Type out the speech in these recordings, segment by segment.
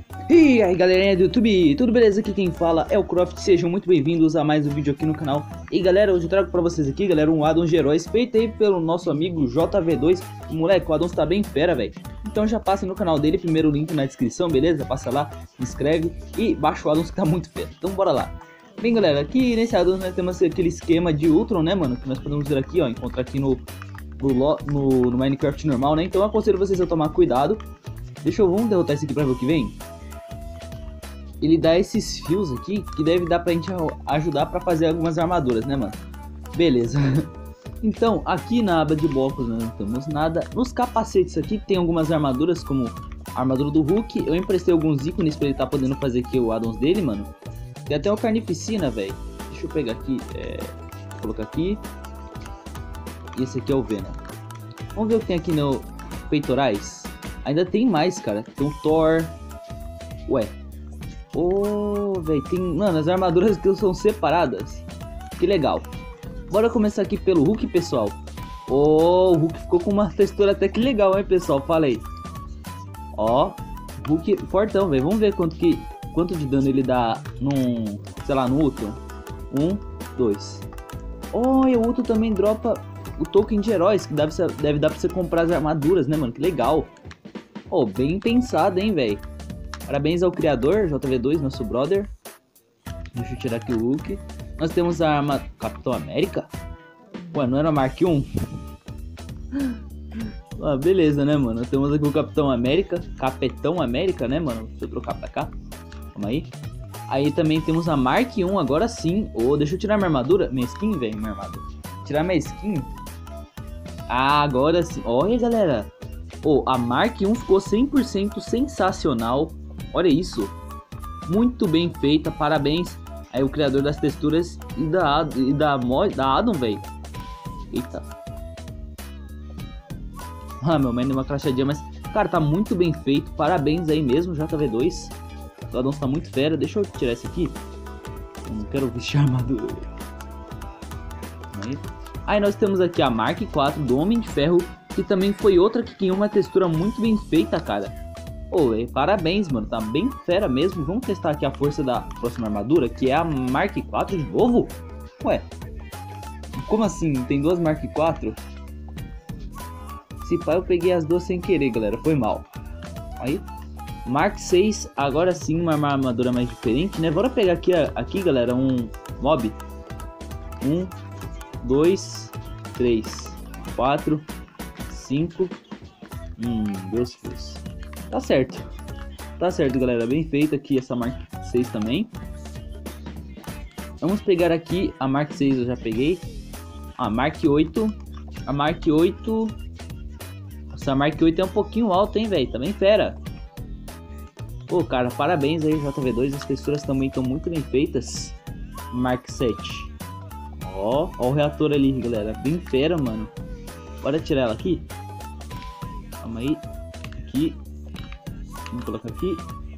E aí galerinha do YouTube, tudo beleza? Aqui quem fala é o Croft, sejam muito bem-vindos a mais um vídeo aqui no canal. E galera, hoje eu trago pra vocês aqui, galera, um addon de heróis feito aí pelo nosso amigo JV2. Moleque, o addon tá bem fera, velho. Então já passa no canal dele, primeiro link na descrição, beleza? Passa lá, se inscreve e baixa o addon que tá muito fera. Então bora lá. Bem galera, aqui nesse addon nós temos aquele esquema de Ultron, né mano? Que nós podemos ver aqui, ó, encontrar aqui no Minecraft normal, né? Então eu aconselho vocês a tomar cuidado. Vamos derrotar esse aqui pra ver o que vem. Ele dá esses fios aqui que deve dar pra gente ajudar pra fazer algumas armaduras, né, mano? Beleza. Então, aqui na aba de blocos nós não temos nada. Nos capacetes aqui tem algumas armaduras, como a armadura do Hulk. Eu emprestei alguns ícones pra ele tá podendo fazer aqui o addons dele, mano. Tem até o Carnificina, velho. Deixa eu pegar aqui, vou colocar aqui. E esse aqui é o Venom. Vamos ver o que tem aqui no peitorais. Ainda tem mais, cara. Tem o Thor. Ué. Oh, velho, tem... Mano, as armaduras que são separadas. Que legal. Bora começar aqui pelo Hulk, pessoal. Oh, o Hulk ficou com uma textura até que legal, hein, pessoal? Fala aí. Ó, Hulk fortão, velho. Vamos ver quanto de dano ele dá num... Sei lá, no Ultron. 1, 2. Oh, e o Ultron também dropa o token de heróis, que deve dar pra você comprar as armaduras, né, mano? Que legal. Oh, bem pensado, hein, velho. Parabéns ao criador, JV2, nosso brother. Deixa eu tirar aqui o Hulk. Nós temos a arma Capitão América. Ué, não era Mark 1? Ah, beleza, né, mano? Temos aqui o Capitão América. Capitão América, né, mano? Deixa eu trocar pra cá. Calma aí. Aí também temos a Mark 1, agora sim. Oh, deixa eu tirar minha armadura. Minha skin, velho, minha armadura. Tirar minha skin. Ah, agora sim. Olha, galera. Oh, a Mark 1 ficou 100% sensacional. Olha isso, muito bem feita, parabéns aí o criador das texturas e da addon, velho. Eita. Ah, meu mano, deu uma crachadinha, mas cara, tá muito bem feito, parabéns aí mesmo, JV2. O addon tá muito fera, deixa eu tirar esse aqui. Eu não quero vestir a armadura. Aí nós temos aqui a Mark 4 do Homem de Ferro, que também foi outra que tinha uma textura muito bem feita, cara. Oh, parabéns, mano, tá bem fera mesmo. Vamos testar aqui a força da próxima armadura, que é a Mark 4 de novo? Ué, como assim? Tem duas Mark 4? Se pá, eu peguei as duas sem querer, galera, foi mal. Aí, Mark 6, agora sim uma armadura mais diferente, né? Bora pegar aqui, galera, um mob. 1, 2, 3, 4, 5. Deus Deus. Tá certo, galera, bem feito aqui essa Mark 6 também. Vamos pegar aqui a Mark 6, eu já peguei. A Mark 8. A Mark 8. Essa Mark 8 é um pouquinho alta, hein, velho, também fera. Pô, cara, parabéns aí, JV2, as texturas também estão muito bem feitas. Mark 7. Ó o reator ali, galera, bem fera, mano. Bora tirar ela aqui. Calma aí. Aqui. Vamos colocar aqui.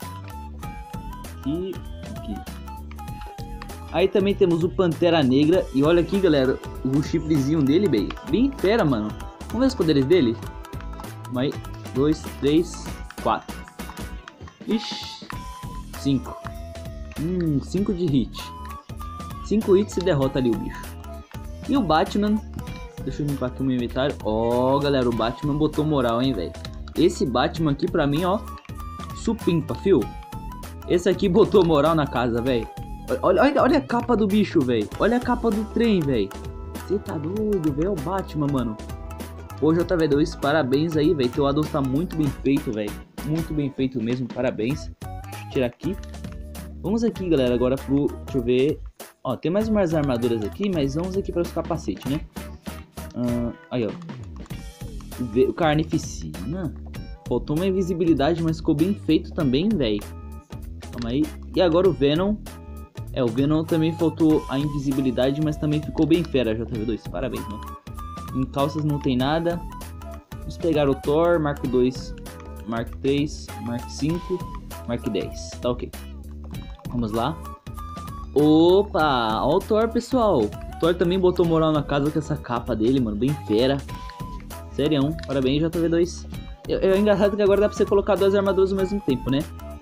Aqui. Aí também temos o Pantera Negra. E olha aqui, galera, o chifrezinho dele, bem fera, mano. Vamos ver os poderes dele. Vamos aí. 2, 3, 4. Ixi. 5. 5 de hit. 5 hits e derrota ali o bicho. E o Batman. Deixa eu limpar aqui o meu inventário. Ó, galera, o Batman botou moral, hein, velho. Esse Batman aqui pra mim, ó, supimpa, fio. Esse aqui botou moral na casa, velho. Olha a capa do bicho, velho. Olha a capa do trem, velho. Você tá doido, velho. É o Batman, mano. Ô, JV2, parabéns aí, velho. Teu addon tá muito bem feito, velho. Muito bem feito mesmo, parabéns. Deixa eu tirar aqui. Vamos aqui, galera, agora pro... Deixa eu ver. Ó, tem mais umas armaduras aqui, mas vamos aqui para os capacetes, né? Aí, ó. O Carnificina. Faltou uma invisibilidade, mas ficou bem feito também, velho. Calma aí. E agora o Venom. O Venom também faltou a invisibilidade, mas também ficou bem fera, JV2. Parabéns, mano. Em calças não tem nada. Vamos pegar o Thor, Mark 2, Mark 3, Mark 5, Mark 10. Tá ok. Vamos lá. Opa! Ó o Thor, pessoal. O Thor também botou moral na casa com essa capa dele, mano. Bem fera. Serião. Parabéns, JV2. É engraçado que agora dá pra você colocar duas armaduras ao mesmo tempo, né?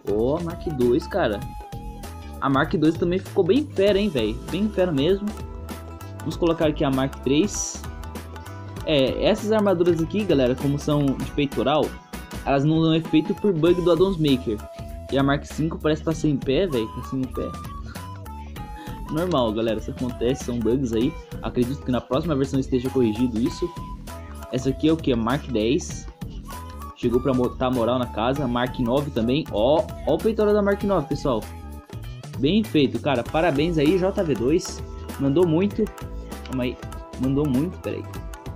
Ó, Mark II, cara. A Mark II também ficou bem fera, hein, velho. Bem fera mesmo. Vamos colocar aqui a Mark III. Essas armaduras aqui, galera, como são de peitoral, elas não dão efeito por bug do Addons Maker. E a Mark V parece estar sem pé, velho. Tá sem pé. Normal, galera. Isso acontece, são bugs aí. Acredito que na próxima versão esteja corrigido isso. Essa aqui é o que? A Mark X. Chegou pra botar moral na casa. Mark 9 também. Ó o peitoral da Mark 9, pessoal. Bem feito, cara. Parabéns aí, JV2. Mandou muito. Calma aí. Mandou muito, peraí.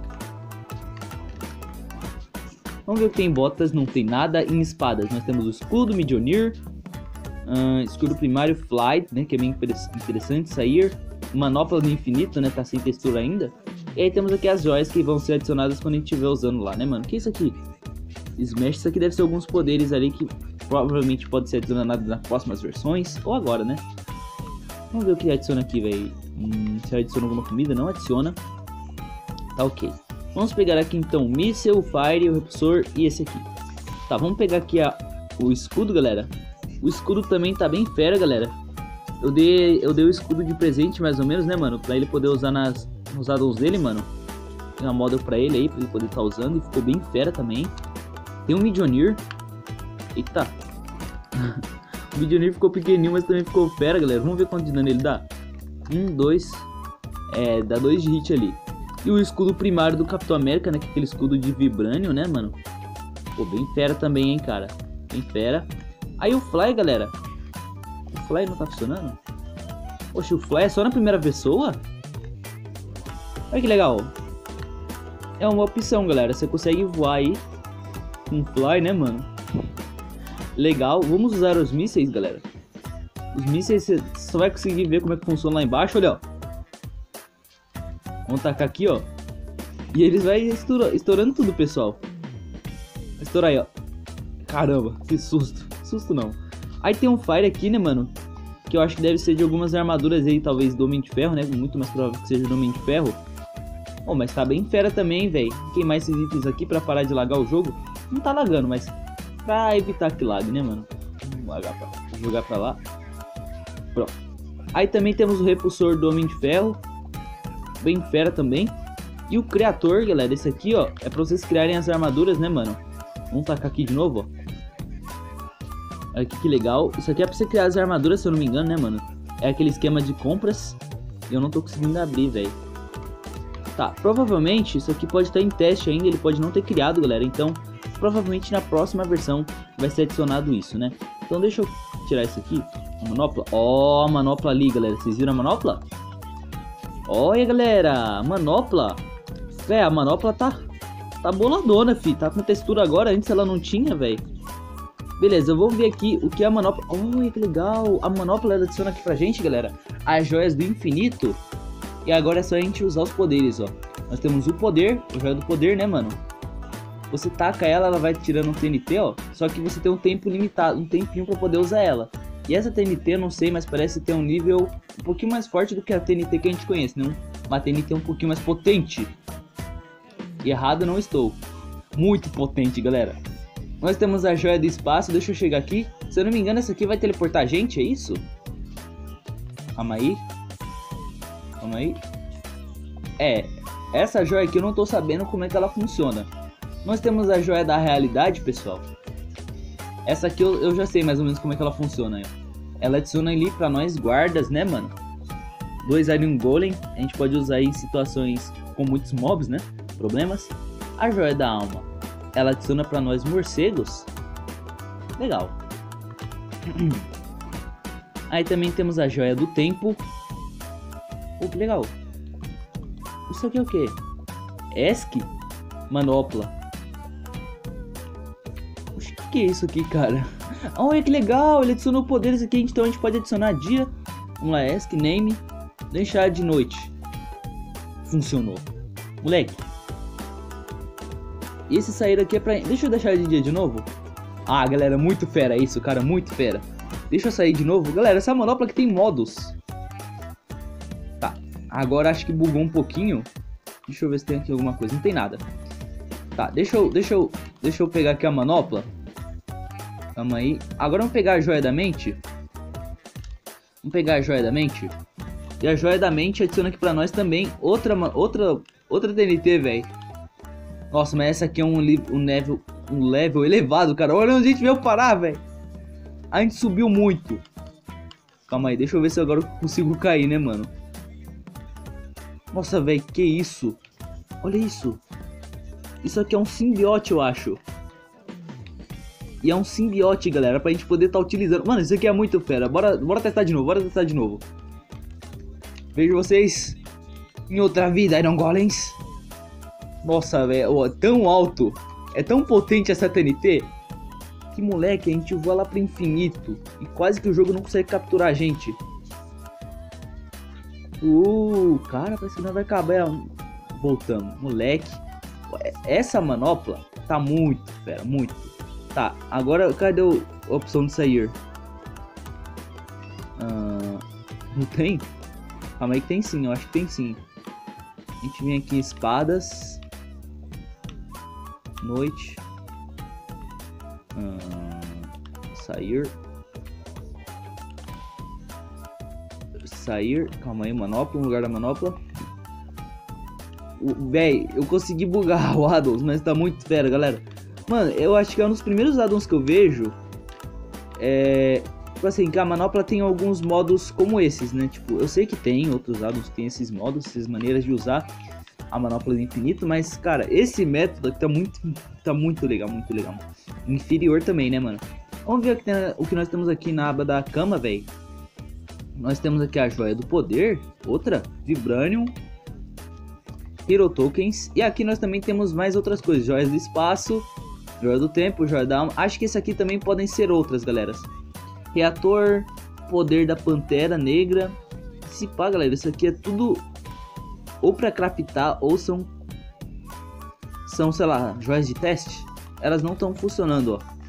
Vamos ver o que tem em botas. Não tem nada. Em espadas, nós temos o escudo Midionir. Escudo primário Flight, né? Que é bem interessante. Sair. Manopla do infinito, né? Tá sem textura ainda. E aí temos aqui as joias que vão ser adicionadas quando a gente estiver usando lá, né, mano? O que é isso aqui? Smash, isso aqui deve ser alguns poderes ali que provavelmente pode ser adicionado nas próximas versões. Ou agora, né? Vamos ver o que adiciona aqui, velho. Se adiciona alguma comida, não adiciona. Tá ok. Vamos pegar aqui então o Missile, o Fire, o Repulsor e esse aqui. Tá, vamos pegar aqui o escudo, galera. O escudo também tá bem fera, galera. Eu dei o escudo de presente, mais ou menos, né, mano? Pra ele poder usar nos addons dele, mano. Tem uma model pra ele aí, pra ele poder estar usando. E ficou bem fera também. Tem um Midionir. Eita. O Midionir ficou pequenininho, mas também ficou fera, galera. Vamos ver quanto de dano ele dá. 1, 2. Dá 2 de hit ali. E o escudo primário do Capitão América, né? Que é aquele escudo de Vibranium, né, mano? Pô, bem fera também, hein, cara. Bem fera. Aí o Fly, galera. O Fly não tá funcionando? Poxa, o Fly é só na primeira pessoa? Olha que legal. É uma opção, galera. Você consegue voar aí com Fly, né, mano? Legal. Vamos usar os mísseis, galera. Os mísseis você só vai conseguir ver como é que funciona lá embaixo. Olha, ó. Vamos tacar aqui, ó. E eles vão estourando tudo, pessoal. Vai estourar aí, ó. Caramba, que susto. Susto não. Aí tem um Fire aqui, né, mano? Que eu acho que deve ser de algumas armaduras aí, talvez do Homem de Ferro, né? Muito mais provável que seja do Homem de Ferro. Oh, mas tá bem fera também, velho. Queimar esses itens aqui pra parar de lagar o jogo. Não tá lagando, mas pra evitar que lague, né, mano? Vou jogar pra lá. Pronto. Aí também temos o Repulsor do Homem de Ferro. Bem fera também. E o Criator, galera. Esse aqui, ó, é pra vocês criarem as armaduras, né, mano? Vamos tacar aqui de novo, ó. Olha aqui que legal. Isso aqui é pra você criar as armaduras, se eu não me engano, né, mano? É aquele esquema de compras. E eu não tô conseguindo abrir, velho. Tá, provavelmente isso aqui pode estar em teste ainda. Ele pode não ter criado, galera. Então, provavelmente na próxima versão vai ser adicionado isso, né? Então deixa eu tirar isso aqui. A manopla. Ó, a manopla ali, galera. Vocês viram a manopla? Olha, galera. Manopla. Véi, a manopla tá boladona, fi. Tá com textura agora. Antes ela não tinha, velho. Beleza, eu vou ver aqui o que é a manopla. Olha que legal. A manopla ela adiciona aqui pra gente, galera, as joias do infinito. E agora é só a gente usar os poderes, ó. Nós temos o poder, a joia do poder, né, mano? Você taca ela, ela vai tirando um TNT, ó. Só que você tem um tempo limitado, um tempinho pra poder usar ela. E essa TNT, eu não sei, mas parece ter um nível um pouquinho mais forte do que a TNT que a gente conhece, né? Uma TNT um pouquinho mais potente. E errado não estou. Muito potente, galera. Nós temos a joia do espaço, deixa eu chegar aqui. Se eu não me engano, essa aqui vai teleportar a gente, é isso? Calma aí. Calma aí. Essa joia aqui eu não tô sabendo como é que ela funciona. Nós temos a joia da realidade, pessoal. Essa aqui eu já sei mais ou menos como é que ela funciona. Ela adiciona ali pra nós guardas, né, mano? 2 Iron Golem. A gente pode usar em situações com muitos mobs, né? Problemas. A joia da alma. Ela adiciona pra nós morcegos. Legal. Aí também temos a joia do tempo. Oh, que legal. Isso aqui é o que? Esk? Manopla. Oxe, o que é isso aqui, cara? Olha que legal. Ele adicionou poderes aqui. Então a gente pode adicionar dia. Vamos lá, Esk, name. Deixar de noite. Funcionou. Moleque. Esse sair aqui é pra... Deixa eu deixar de dia de novo. Ah, galera, muito fera isso, cara, muito fera. Deixa eu sair de novo. Galera, essa manopla aqui tem modos. Tá, agora acho que bugou um pouquinho. Deixa eu ver se tem aqui alguma coisa. Não tem nada. Tá, deixa eu pegar aqui a manopla. Calma aí. Agora vamos pegar a joia da mente. Vamos pegar a joia da mente. E a joia da mente adiciona aqui pra nós também outra TNT, velho. Nossa, mas essa aqui é um level elevado, cara. Olha onde a gente veio parar, velho. A gente subiu muito. Calma aí, deixa eu ver se agora eu consigo cair, né, mano. Nossa, velho, que isso? Olha isso. Isso aqui é um simbiote, eu acho. E é um simbiote, galera, pra gente poder estar utilizando. Mano, isso aqui é muito fera. Bora testar de novo, bora testar de novo. Vejo vocês em outra vida, Iron Golems. Nossa, velho, é tão alto. É tão potente essa TNT. Que moleque, a gente voa lá pro infinito. E quase que o jogo não consegue capturar a gente. Cara, parece que não vai acabar. Voltamos, moleque. Essa manopla tá muito fera, muito. Tá, agora cadê a opção de sair? Não tem? Calma aí que tem sim, eu acho que tem sim. A gente vem aqui em espadas. Noite. Sair. Sair. Calma aí, manopla, no lugar da manopla. Véi, eu consegui bugar o addons, mas tá muito fera, galera. Mano, eu acho que é um dos primeiros addons que eu vejo. Tipo assim, que a manopla tem alguns modos como esses, né? Tipo, eu sei que tem outros addons que tem esses modos, essas maneiras de usar a manopla do infinito, mas, cara, esse método aqui tá muito legal, muito legal. Inferior também, né, mano? Vamos ver o que nós temos aqui na aba da cama, velho. Nós temos aqui a joia do poder, outra, Vibranium, Hero Tokens, e aqui nós também temos mais outras coisas, joias do espaço, joia do tempo, joia da alma. Acho que esse aqui também podem ser outras, galera. Reator, poder da pantera negra. Se pá, galera, isso aqui é tudo ou pra craftar ou são, sei lá, joias de teste. Elas não estão funcionando, ó.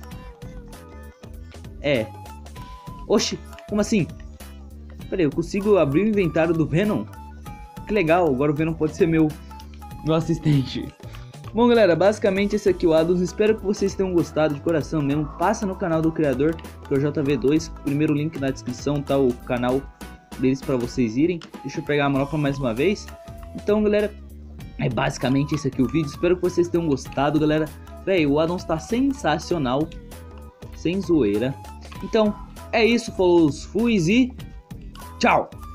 Oxi, como assim? Pera aí, eu consigo abrir o inventário do Venom? Que legal, agora o Venom pode ser meu assistente. Bom, galera, basicamente esse aqui é o addons. Espero que vocês tenham gostado de coração mesmo. Passa no canal do criador, que é o JV2. Primeiro link na descrição, tá o canal deles pra vocês irem. Deixa eu pegar a manopla mais uma vez. Então, galera, é basicamente esse aqui o vídeo. Espero que vocês tenham gostado, galera. Véi, o addons tá sensacional. Sem zoeira. Então, é isso, falou, fui e tchau!